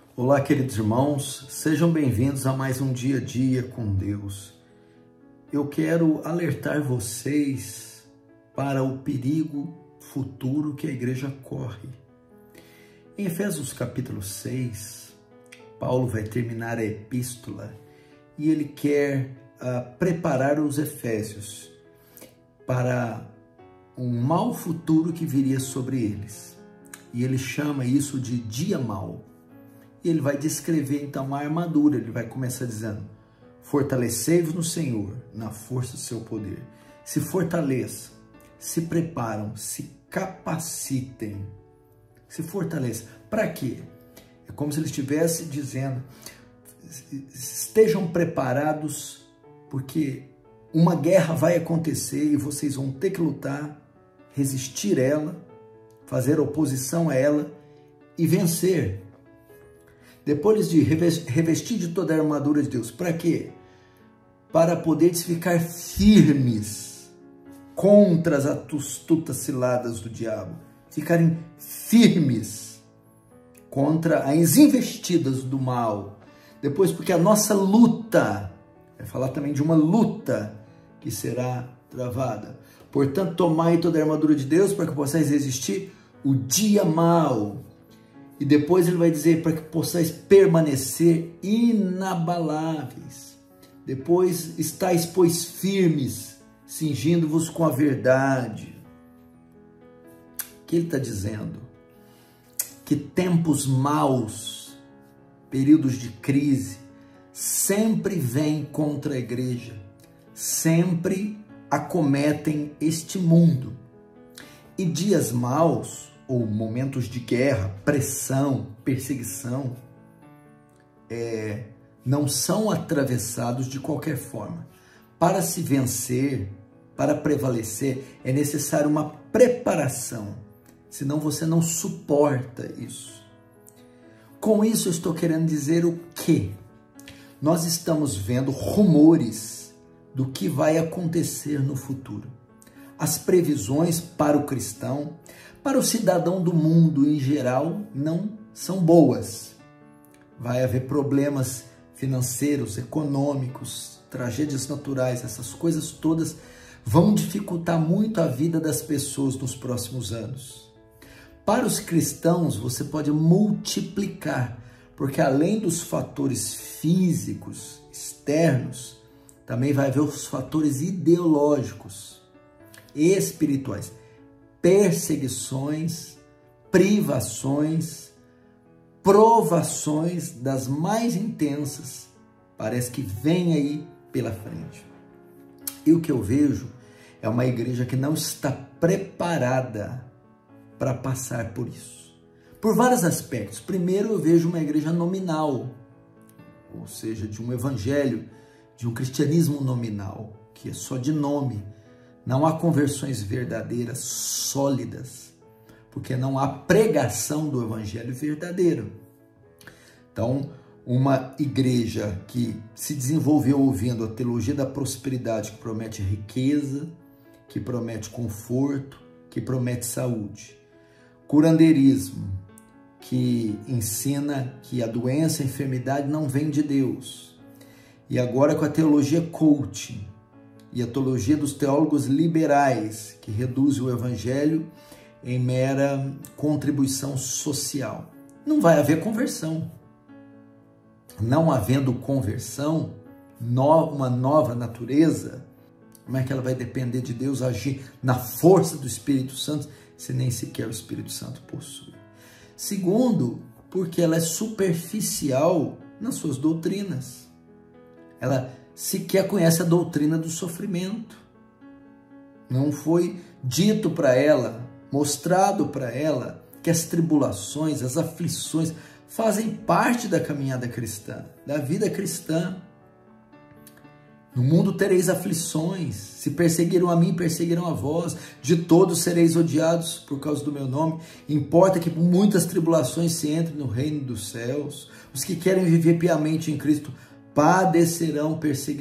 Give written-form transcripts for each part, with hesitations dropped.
Olá, queridos irmãos, sejam bem-vindos a mais um Dia a Dia com Deus. Eu quero alertar vocês para o perigo futuro que a igreja corre. Em Efésios capítulo 6, Paulo vai terminar a epístola e ele quer preparar os efésios para um mau futuro que viria sobre eles. E ele chama isso de dia mau. E ele vai descrever então a armadura, ele vai começar dizendo: fortalecei-vos no Senhor, na força do seu poder. Se fortaleçam, se preparam, se capacitem, se fortaleçam. Para quê? É como se ele estivesse dizendo: estejam preparados, porque uma guerra vai acontecer e vocês vão ter que lutar, resistir a ela, fazer oposição a ela e vencer. Depois de revestir de toda a armadura de Deus. Para quê? Para poderes ficar firmes contra as astutas ciladas do diabo. Ficarem firmes contra as investidas do mal. Depois, porque a nossa luta, vai falar também de uma luta que será travada. Portanto, tomai toda a armadura de Deus para que possais resistir o dia mau. E depois ele vai dizer para que possais permanecer inabaláveis. Depois estáis, pois, firmes, cingindo-vos com a verdade. O que ele está dizendo? Que tempos maus, períodos de crise, sempre vêm contra a igreja, sempre acometem este mundo. E dias maus, ou momentos de guerra, pressão, perseguição, não são atravessados de qualquer forma. Para se vencer, para prevalecer, é necessário uma preparação, senão você não suporta isso. Com isso eu estou querendo dizer o quê? Nós estamos vendo rumores do que vai acontecer no futuro. As previsões para o cristão, para o cidadão do mundo em geral, não são boas. Vai haver problemas financeiros, econômicos, tragédias naturais, essas coisas todas vão dificultar muito a vida das pessoas nos próximos anos. Para os cristãos, você pode multiplicar, porque além dos fatores físicos, externos, também vai haver os fatores ideológicos, espirituais, perseguições, privações, provações das mais intensas, parece que vem aí pela frente. E o que eu vejo é uma igreja que não está preparada para passar por isso, por vários aspectos. Primeiro, eu vejo uma igreja nominal, ou seja, de um evangelho, de um cristianismo nominal, que é só de nome. Não há conversões verdadeiras, sólidas, porque não há pregação do evangelho verdadeiro. Então, uma igreja que se desenvolveu ouvindo a teologia da prosperidade, que promete riqueza, que promete conforto, que promete saúde. Curandeirismo, que ensina que a doença, a enfermidade não vem de Deus. E agora com a teologia coaching, e a teologia dos teólogos liberais, que reduz o evangelho em mera contribuição social. Não vai haver conversão. Não havendo conversão, uma nova natureza, como é que ela vai depender de Deus agir na força do Espírito Santo, se nem sequer o Espírito Santo possui? Segundo, porque ela é superficial nas suas doutrinas. Ela sequer conhece a doutrina do sofrimento. Não foi dito para ela, mostrado para ela, que as tribulações, as aflições fazem parte da caminhada cristã, da vida cristã. No mundo tereis aflições, se perseguiram a mim, perseguirão a vós, de todos sereis odiados por causa do meu nome. Importa que por muitas tribulações se entre no reino dos céus. Os que querem viver piamente em Cristo padecerão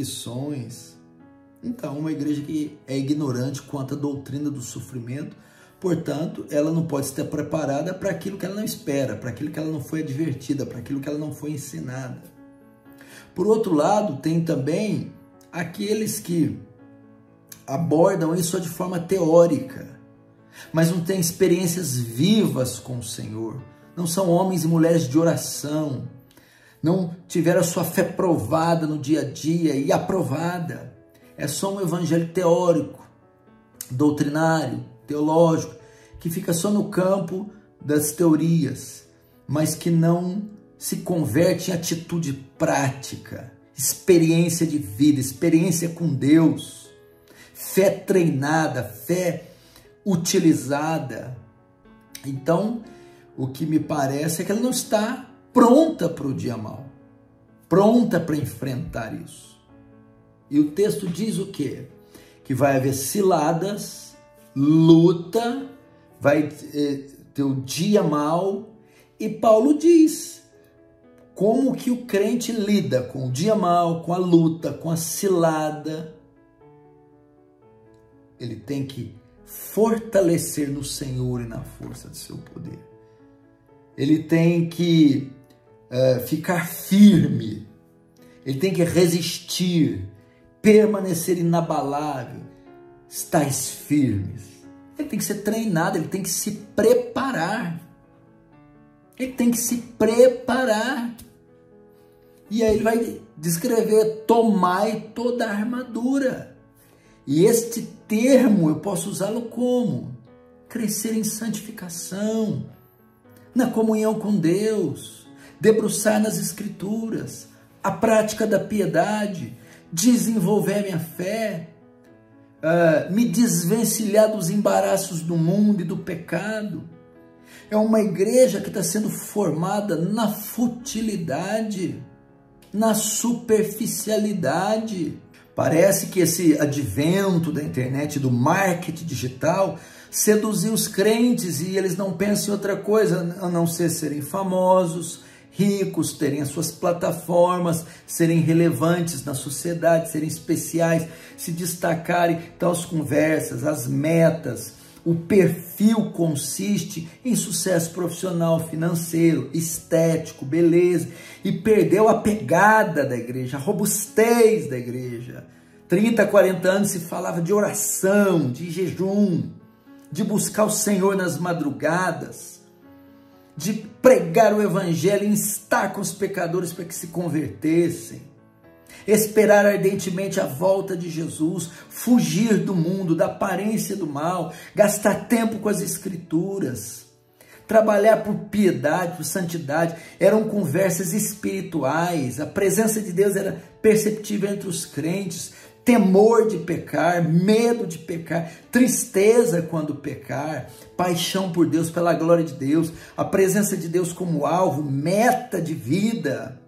perseguições. Então, uma igreja que é ignorante quanto à doutrina do sofrimento Portanto, ela não pode estar preparada para aquilo que ela não espera, para aquilo que ela não foi advertida, para aquilo que ela não foi ensinada. Por outro lado, tem também aqueles que abordam isso só de forma teórica, mas não têm experiências vivas com o Senhor. Não são homens e mulheres de oração, não tiveram a sua fé provada no dia a dia e aprovada. É só um evangelho teórico, doutrinário, teológico, que fica só no campo das teorias, mas que não se converte em atitude prática, experiência de vida, experiência com Deus, fé treinada, fé utilizada. Então, o que me parece é que ela não está pronta para o dia mau, pronta para enfrentar isso. E o texto diz o quê? Que vai haver ciladas, luta, vai ter o dia mau, e Paulo diz como que o crente lida com o dia mau, com a luta, com a cilada. Ele tem que fortalecer no Senhor e na força de seu poder. Ele tem que ficar firme, ele tem que resistir, permanecer inabalável, estáis firmes. Ele tem que ser treinado, ele tem que se preparar. Ele tem que se preparar. E aí ele vai descrever: tomai toda a armadura. E este termo eu posso usá-lo como? Crescer em santificação, na comunhão com Deus, debruçar nas Escrituras, a prática da piedade, desenvolver minha fé, me desvencilhar dos embaraços do mundo e do pecado. É uma igreja que está sendo formada na futilidade, na superficialidade. Parece que esse advento da internet, do marketing digital, seduziu os crentes e eles não pensam em outra coisa a não ser serem famosos, ricos, terem as suas plataformas, serem relevantes na sociedade, serem especiais, se destacarem. Então as conversas, as metas, o perfil consiste em sucesso profissional, financeiro, estético, beleza, e perdeu a pegada da igreja, a robustez da igreja. 30, 40 anos se falava de oração, de jejum, de buscar o Senhor nas madrugadas, de pregar o evangelho e instar com os pecadores para que se convertessem, esperar ardentemente a volta de Jesus, fugir do mundo, da aparência do mal, gastar tempo com as Escrituras, trabalhar por piedade, por santidade. Eram conversas espirituais, a presença de Deus era perceptível entre os crentes, temor de pecar, medo de pecar, tristeza quando pecar, paixão por Deus, pela glória de Deus, a presença de Deus como alvo, meta de vida.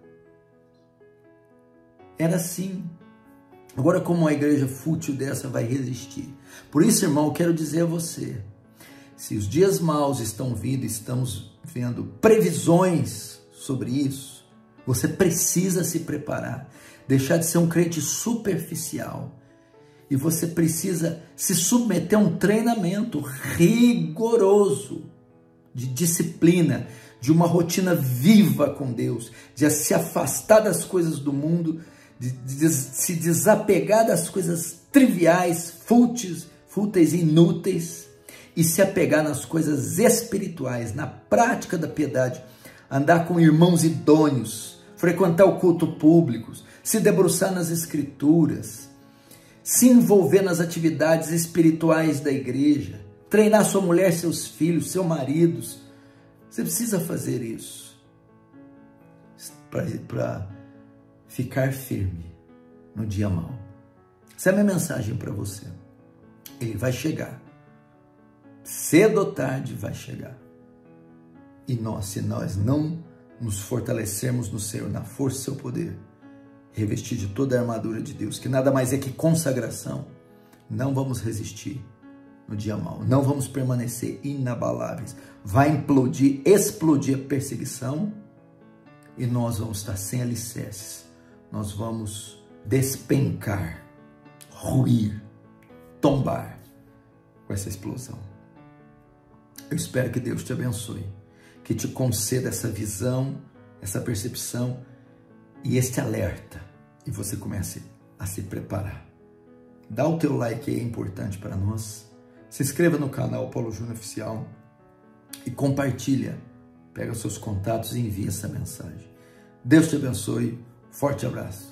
Era assim. Agora, como uma igreja fútil dessa vai resistir? Por isso, irmão, eu quero dizer a você, se os dias maus estão vindo, estamos vendo previsões sobre isso, você precisa se preparar, deixar de ser um crente superficial, e você precisa se submeter a um treinamento rigoroso de disciplina, de uma rotina viva com Deus, de se afastar das coisas do mundo, de se desapegar das coisas triviais, fúteis e inúteis, e se apegar nas coisas espirituais, na prática da piedade, andar com irmãos idôneos, frequentar o culto público, se debruçar nas Escrituras, se envolver nas atividades espirituais da igreja, treinar sua mulher, seus filhos, seus maridos. Você precisa fazer isso para ficar firme no dia mau. Essa é a minha mensagem para você. Ele vai chegar. Cedo ou tarde vai chegar. E nós, se nós não nos fortalecermos no Senhor, na força do seu poder, revestir de toda a armadura de Deus, que nada mais é que consagração, não vamos resistir no dia mau, não vamos permanecer inabaláveis. Vai explodir a perseguição, e nós vamos estar sem alicerces, nós vamos despencar, ruir, tombar com essa explosão. Eu espero que Deus te abençoe, que te conceda essa visão, essa percepção e este alerta, e você comece a se preparar. Dá o teu like aí, é importante para nós. Se inscreva no canal Paulo Júnior Oficial e compartilha. Pega seus contatos e envia essa mensagem. Deus te abençoe. Forte abraço.